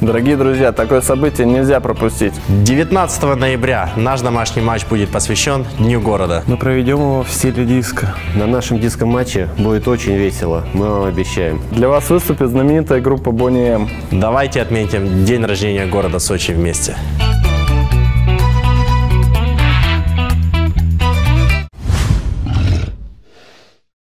Дорогие друзья, такое событие нельзя пропустить. 19 ноября наш домашний матч будет посвящен Дню города. Мы проведем его в стиле диско. На нашем диско-матче будет очень весело, мы вам обещаем. Для вас выступит знаменитая группа Boney M. Давайте отметим день рождения города Сочи вместе.